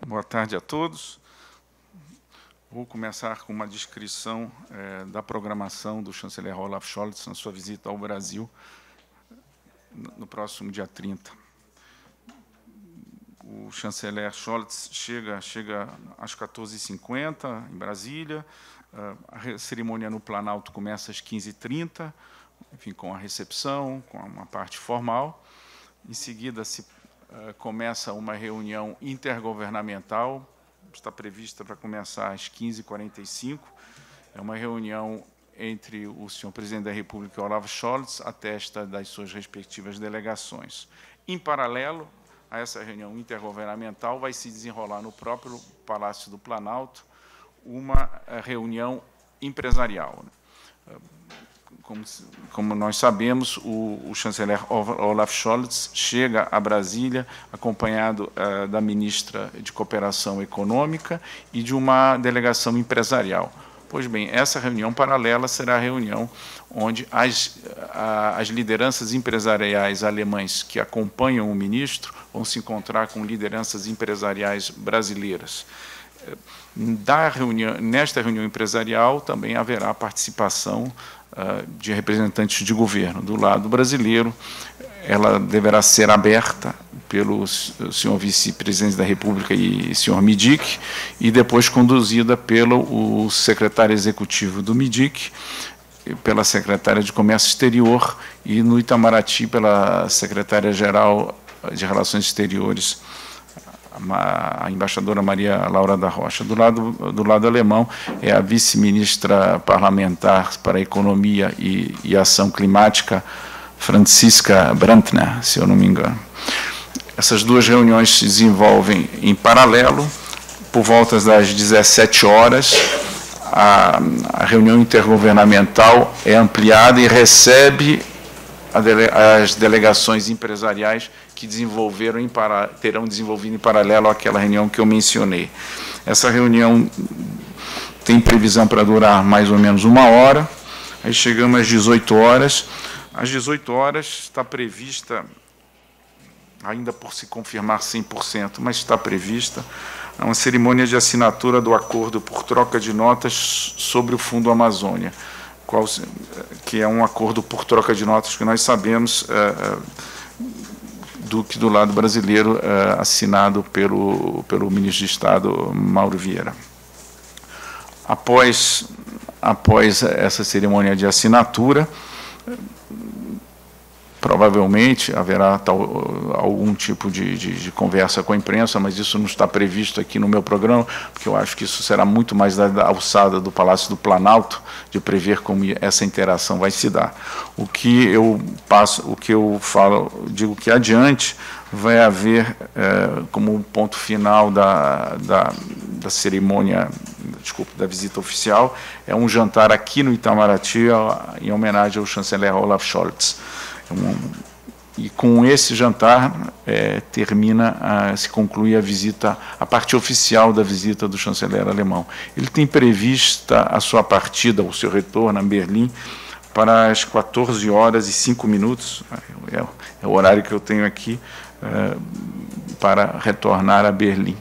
Boa tarde a todos. Vou começar com uma descrição da programação do chanceler Olaf Scholz na sua visita ao Brasil no próximo dia 30. O chanceler Scholz chega às 14h50 em Brasília. A cerimônia no Planalto começa às 15h30, enfim, com a recepção, com uma parte formal. Em seguida, começa uma reunião intergovernamental, está prevista para começar às 15h45. É uma reunião entre o senhor presidente da República, Olaf Scholz, a testa das suas respectivas delegações. Em paralelo a essa reunião intergovernamental, vai se desenrolar no próprio Palácio do Planalto uma reunião empresarial. Como nós sabemos, o chanceler Olaf Scholz chega a Brasília acompanhado da ministra de Cooperação Econômica e de uma delegação empresarial. Pois bem, essa reunião paralela será a reunião onde as lideranças empresariais alemãs que acompanham o ministro vão se encontrar com lideranças empresariais brasileiras. Nesta reunião empresarial também haverá participação de representantes de governo. Do lado brasileiro, ela deverá ser aberta pelo senhor vice-presidente da República e senhor Midik, e depois conduzida pelo secretário executivo do Midik, pela secretária de Comércio Exterior, e no Itamaraty pela secretária-geral de Relações Exteriores, a embaixadora Maria Laura da Rocha. Do lado alemão, é a vice-ministra parlamentar para a Economia e Ação Climática, Franziska Brandner, se eu não me engano. Essas duas reuniões se desenvolvem em paralelo. Por volta das 17 horas, a reunião intergovernamental é ampliada e recebe as delegações empresariais que terão desenvolvido em paralelo àquela reunião que eu mencionei. Essa reunião tem previsão para durar mais ou menos 1 hora. Aí chegamos às 18 horas. Às 18 horas está prevista, ainda por se confirmar 100%, mas está prevista, uma cerimônia de assinatura do acordo por troca de notas sobre o Fundo Amazônia, que é um acordo por troca de notas que nós sabemos do lado brasileiro, assinado pelo ministro de Estado, Mauro Vieira. Após essa cerimônia de assinatura, provavelmente haverá algum tipo de conversa com a imprensa, mas isso não está previsto aqui no meu programa, porque eu acho que isso será muito mais da alçada do Palácio do Planalto, de prever como essa interação vai se dar. O que eu digo que adiante vai haver, como ponto final da cerimônia, da visita oficial, é um jantar aqui no Itamaraty, em homenagem ao chanceler Olaf Scholz. E com esse jantar se conclui a parte oficial da visita do chanceler alemão. Ele tem prevista a sua partida, o seu retorno a Berlim, para as 14h05, é o horário que eu tenho aqui, para retornar a Berlim.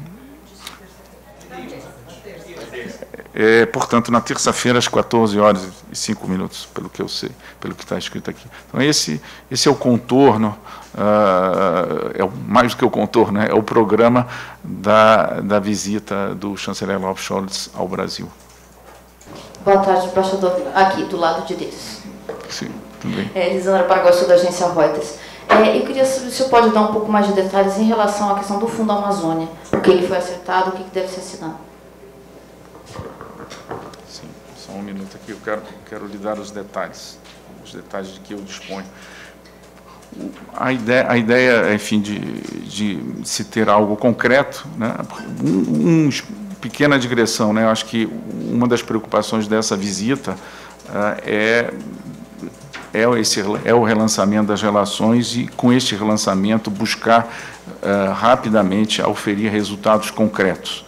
Portanto, na terça-feira, às 14h05, pelo que eu sei, pelo que está escrito aqui. Então, esse é o contorno, mais do que o contorno, é o programa da visita do chanceler Olaf Scholz ao Brasil. Boa tarde, embaixador. Aqui, do lado direito. Sim, tudo bem. Lisandra Paraguaçu, da agência Reuters. Eu queria saber se o senhor pode dar um pouco mais de detalhes em relação à questão do Fundo Amazônia. O que ele foi acertado, o que deve ser assinado. Sim, só um minuto aqui, eu quero lhe dar os detalhes de que eu disponho. A ideia, enfim, de se ter algo concreto, né, pequena digressão, né, eu acho que uma das preocupações dessa visita é o relançamento das relações e, com este relançamento, buscar rapidamente auferir resultados concretos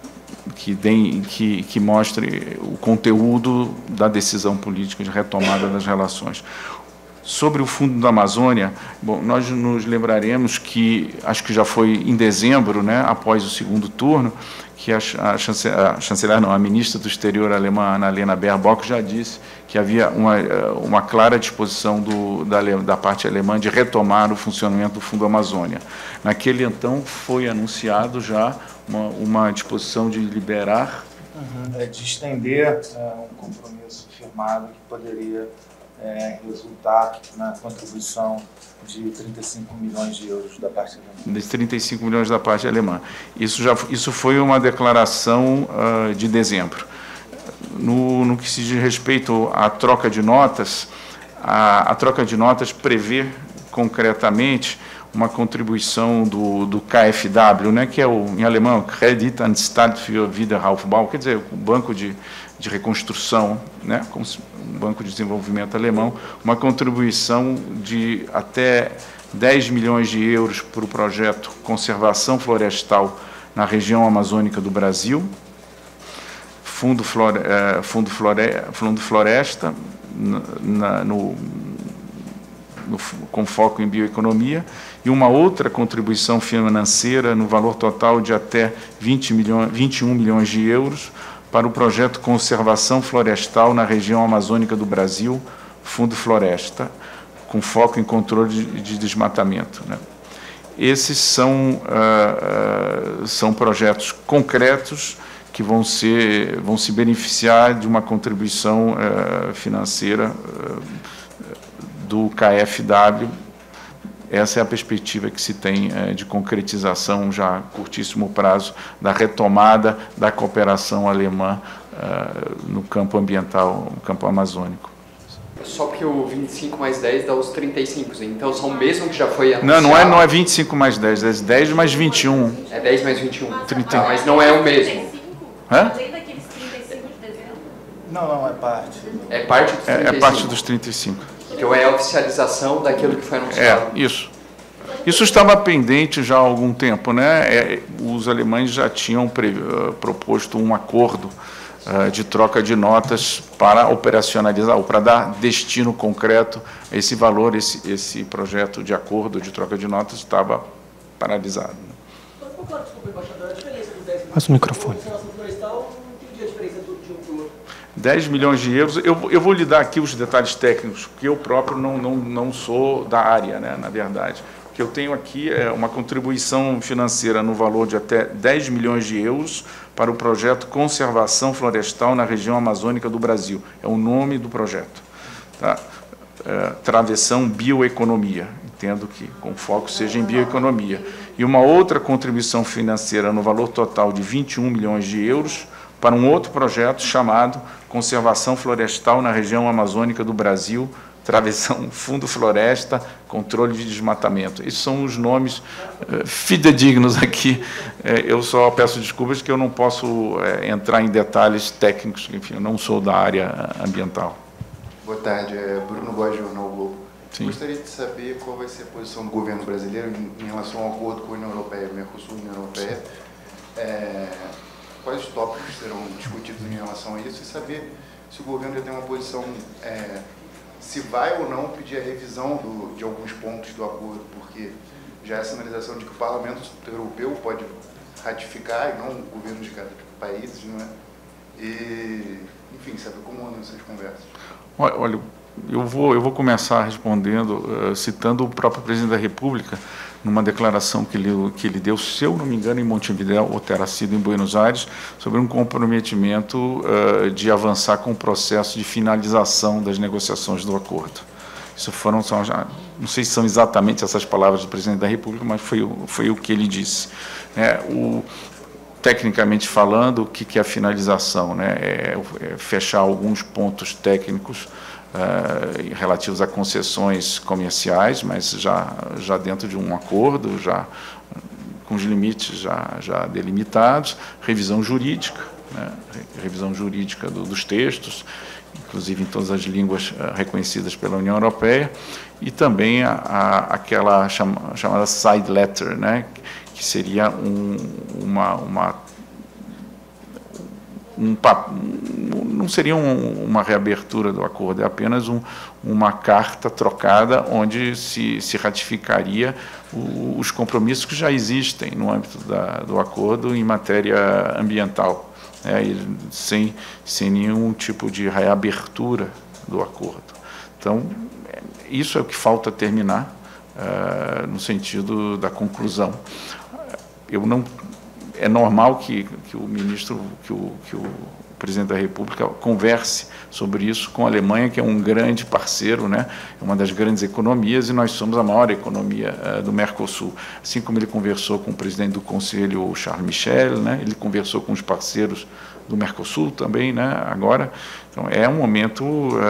que mostre o conteúdo da decisão política de retomada das relações. Sobre o Fundo da Amazônia, bom, nós nos lembraremos que, acho que já foi em dezembro, né, após o segundo turno, que a ministra do Exterior alemã, Annalena Baerbock, já disse que havia uma clara disposição da parte alemã de retomar o funcionamento do Fundo Amazônia. Naquele então foi anunciado já uma disposição de liberar... de estender um compromisso firmado que poderia resultar na contribuição de 35 milhões de euros da parte alemã. De 35 milhões da parte alemã. Isso foi uma declaração de dezembro. No que se diz respeito à troca de notas, a troca de notas prevê concretamente uma contribuição do KfW, né, que é em alemão, Kreditanstalt für Wiederaufbau, quer dizer, o Banco de Reconstrução, né, como um Banco de Desenvolvimento alemão, uma contribuição de até 10 milhões de euros para o projeto Conservação Florestal na região amazônica do Brasil, Fundo Floresta, com foco em bioeconomia, e uma outra contribuição financeira no valor total de até 21 milhões de euros para o projeto Conservação Florestal na região amazônica do Brasil, Fundo Floresta, com foco em controle de desmatamento, né? Esses são projetos concretos que vão se beneficiar de uma contribuição financeira do KfW. Essa é a perspectiva que se tem de concretização já a curtíssimo prazo da retomada da cooperação alemã no campo ambiental, no campo amazônico. Só que o 25 mais 10 dá os 35, então são o mesmo que já foi anunciado? Não é 25 mais 10, é 10 mais 21. É 10 mais 21. 30. Mas não é o mesmo. Hã? Além daqueles 35 de dezembro? Não, é parte. É parte dos 35. É parte dos 35. Então é a oficialização daquilo que foi anunciado. Isso. Isso estava pendente já há algum tempo, né? Os alemães já tinham proposto um acordo de troca de notas para operacionalizar, ou para dar destino concreto a esse valor. Esse projeto de acordo de troca de notas estava paralisado. Desculpa, embaixador, a diferença dos 10 milhões... Passa o microfone. Florestal, não entendi a diferença de um para o outro. 10 milhões de euros, eu vou lhe dar aqui os detalhes técnicos, porque eu próprio não sou da área, né, na verdade. O que eu tenho aqui é uma contribuição financeira no valor de até 10 milhões de euros para o projeto Conservação Florestal na região amazônica do Brasil. É o nome do projeto. Tá? Travessão Bioeconomia. Entendo que com foco seja em bioeconomia. E uma outra contribuição financeira no valor total de 21 milhões de euros para um outro projeto chamado Conservação Florestal na região amazônica do Brasil, Travessão Fundo Floresta, Controle de Desmatamento. Esses são os nomes fidedignos aqui. Eu só peço desculpas que eu não posso entrar em detalhes técnicos, enfim, eu não sou da área ambiental. Boa tarde, Bruno Góes, Jornal Globo. Sim. Gostaria de saber qual vai ser a posição do governo brasileiro em relação ao acordo com a União Europeia, Mercosul e União Europeia. Quais tópicos serão discutidos em relação a isso e saber se o governo já tem uma posição, se vai ou não pedir a revisão de alguns pontos do acordo, porque já é a sinalização de que o Parlamento Europeu pode ratificar e não o governo de cada país, não é? E, enfim, saber como andam essas conversas. Olha, eu vou começar respondendo, citando o próprio presidente da República, numa declaração que ele deu, se eu não me engano, em Montevidéu, ou terá sido em Buenos Aires, sobre um comprometimento de avançar com o processo de finalização das negociações do acordo. Isso não sei se são exatamente essas palavras do presidente da República, mas foi o que ele disse. Tecnicamente falando, o que é a finalização? Né? É fechar alguns pontos técnicos relativos a concessões comerciais, mas já dentro de um acordo, já com os limites já delimitados, revisão jurídica, né? Revisão jurídica dos textos, inclusive em todas as línguas reconhecidas pela União Europeia, e também aquela chamada side letter, né? Que seria não seria uma reabertura do acordo, é apenas uma carta trocada onde se ratificaria os compromissos que já existem no âmbito do acordo em matéria ambiental, sem nenhum tipo de reabertura do acordo. Então, isso é o que falta terminar, no sentido da conclusão. É normal que o ministro, que o presidente da República converse sobre isso com a Alemanha, que é um grande parceiro, né? É uma das grandes economias, e nós somos a maior economia do Mercosul. Assim como ele conversou com o presidente do Conselho, o Charles Michel, né? Ele conversou com os parceiros do Mercosul também, né? Agora, então, é um momento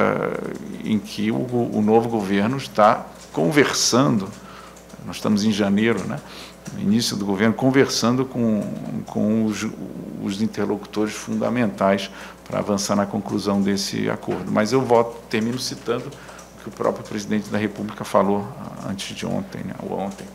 em que o novo governo está conversando, nós estamos em janeiro, né? No início do governo, conversando com os interlocutores fundamentais para avançar na conclusão desse acordo. Mas eu termino citando o que o próprio presidente da República falou antes de ontem, né, ou ontem.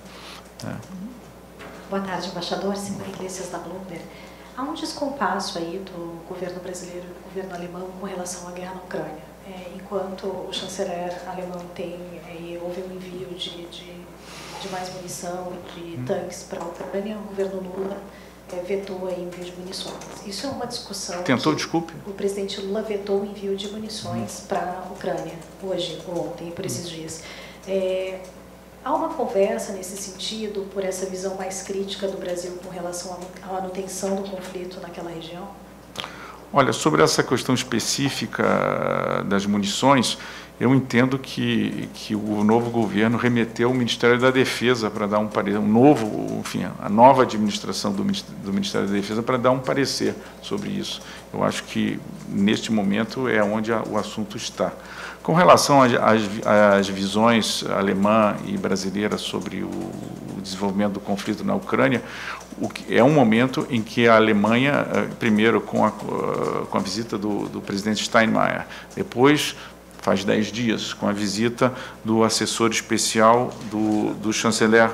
Boa tarde, embaixador. Simone Iglesias, da Bloomberg. Há um descompasso aí do governo brasileiro e do governo alemão com relação à guerra na Ucrânia. Enquanto o chanceler alemão houve um envio de mais munição, de tanques para a Ucrânia, o governo Lula vetou o envio de munições. Isso é uma discussão... Tentou, desculpe? O presidente Lula vetou o envio de munições para a Ucrânia, hoje, ou ontem, por esses dias. Há uma conversa nesse sentido, por essa visão mais crítica do Brasil com relação à manutenção do conflito naquela região? Olha, sobre essa questão específica das munições, eu entendo que o novo governo remeteu ao Ministério da Defesa para dar um parecer, a nova administração do Ministério da Defesa para dar um parecer sobre isso. Eu acho que, neste momento, é onde o assunto está. Com relação às visões alemã e brasileira sobre o desenvolvimento do conflito na Ucrânia, é um momento em que a Alemanha, primeiro com a visita do presidente Steinmeier, depois, faz 10 dias, com a visita do assessor especial do chanceler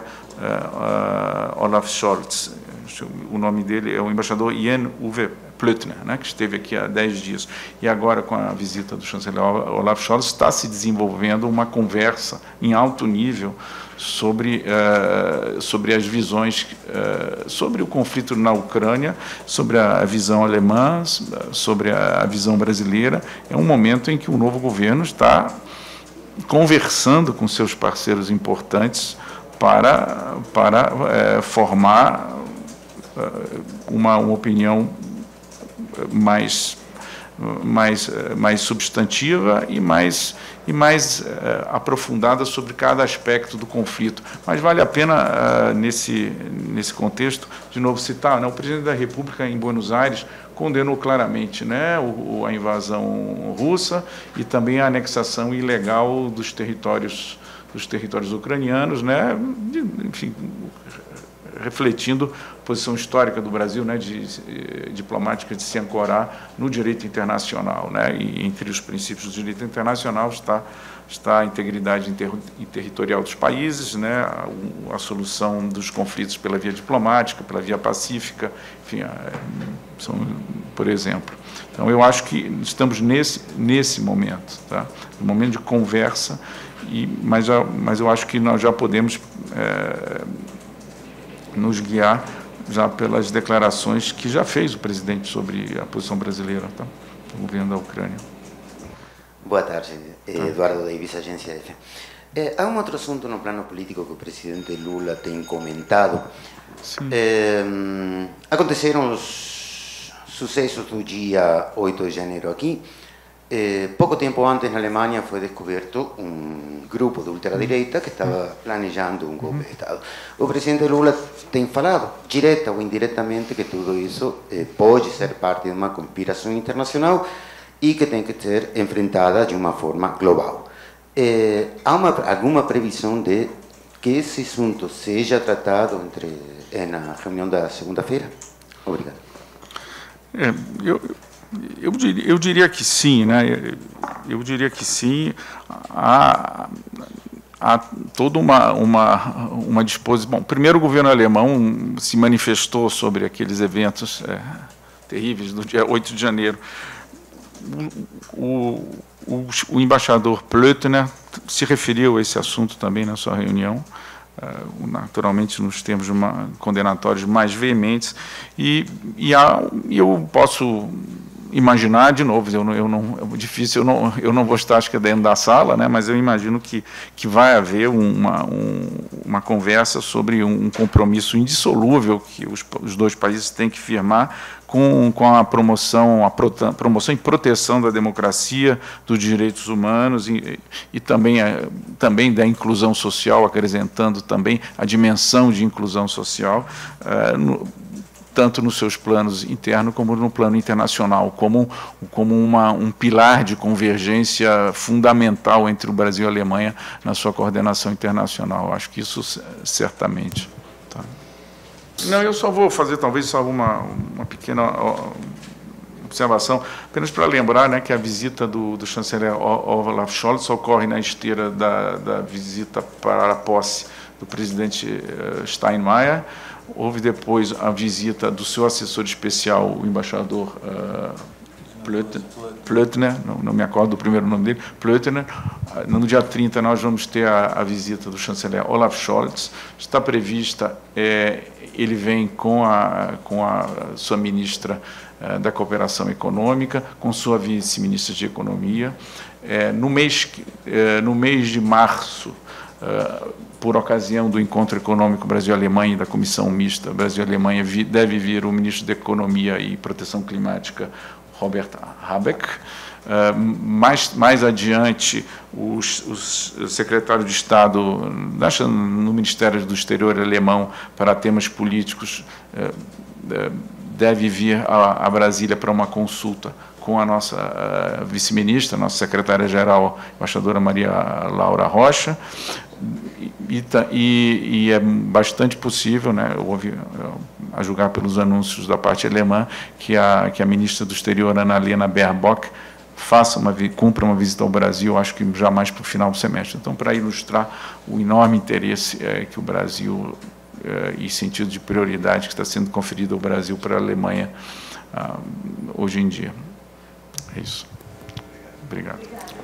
Olaf Scholz. O nome dele é o embaixador Jan-Uwe Plötner, né, que esteve aqui há 10 dias. E agora, com a visita do chanceler Olaf Scholz, está se desenvolvendo uma conversa em alto nível sobre as visões, sobre o conflito na Ucrânia, sobre a visão alemã, sobre a visão brasileira. É um momento em que o novo governo está conversando com seus parceiros importantes para formar uma opinião mais substantiva e mais aprofundada sobre cada aspecto do conflito. Mas vale a pena, nesse contexto, de novo citar, né, o presidente da República, em Buenos Aires, condenou claramente, né, a invasão russa e também a anexação ilegal dos territórios ucranianos, né, enfim, refletindo a posição histórica do Brasil, né, diplomática, de se ancorar no direito internacional, né, e entre os princípios do direito internacional está a integridade territorial dos países, né, a solução dos conflitos pela via diplomática, pela via pacífica, enfim, por exemplo. Então, eu acho que estamos nesse momento, tá, um momento de conversa, mas eu acho que nós já podemos nos guiar já pelas declarações que já fez o presidente sobre a posição brasileira, tá, do governo da Ucrânia. Boa tarde, Eduardo Davis, Agência F. Há um outro assunto no plano político que o presidente Lula tem comentado. Aconteceram os sucessos do dia 8 de janeiro aqui. Pouco tempo antes, na Alemanha, foi descoberto um grupo de ultradireita que estava planejando um golpe de Estado. O presidente Lula tem falado, direta ou indiretamente, que tudo isso pode ser parte de uma conspiração internacional e que tem que ser enfrentada de uma forma global. Há alguma previsão de que esse assunto seja tratado na reunião da segunda-feira? Obrigado. Eu diria que sim, né? Eu diria que sim. Há toda uma disposição. Bom, primeiro o governo alemão se manifestou sobre aqueles eventos terríveis do dia 8 de janeiro. o embaixador Plötner se referiu a esse assunto também na sua reunião, naturalmente nos termos condenatórios mais veementes, e eu posso imaginar, de novo, é difícil, eu não vou estar, acho que dentro da sala, né, mas eu imagino que vai haver uma conversa sobre um compromisso indissolúvel que os dois países têm que firmar com a promoção e proteção da democracia, dos direitos humanos e também da inclusão social, acrescentando também a dimensão de inclusão social, tanto nos seus planos internos como no plano internacional, como um pilar de convergência fundamental entre o Brasil e a Alemanha na sua coordenação internacional. Acho que isso certamente. Tá. Não, eu só vou fazer talvez só uma pequena observação, apenas para lembrar, né, que a visita do chanceler Olaf Scholz ocorre na esteira da visita para a posse do presidente Steinmeier. Houve depois a visita do seu assessor especial, o embaixador Plötner, não me acordo do primeiro nome dele, Plötner. No dia 30 nós vamos ter a visita do chanceler Olaf Scholz. Está prevista, ele vem com a sua ministra da Cooperação Econômica, com sua vice-ministra de Economia. No mês de março, por ocasião do encontro econômico Brasil-Alemanha e da Comissão Mista Brasil-Alemanha, deve vir o ministro da Economia e Proteção Climática, Robert Habeck. Mais adiante, o secretário de Estado no Ministério do Exterior alemão para temas políticos deve vir a Brasília para uma consulta com a nossa vice-ministra, nossa secretária-geral, embaixadora Maria Laura Rocha, e é bastante possível, né, a julgar pelos anúncios da parte alemã, que a ministra do Exterior, Annalena Baerbock, cumpra uma visita ao Brasil, acho que já mais para o final do semestre. Então, para ilustrar o enorme interesse que o Brasil, e sentido de prioridade que está sendo conferido ao Brasil para a Alemanha hoje em dia. É isso. Obrigado.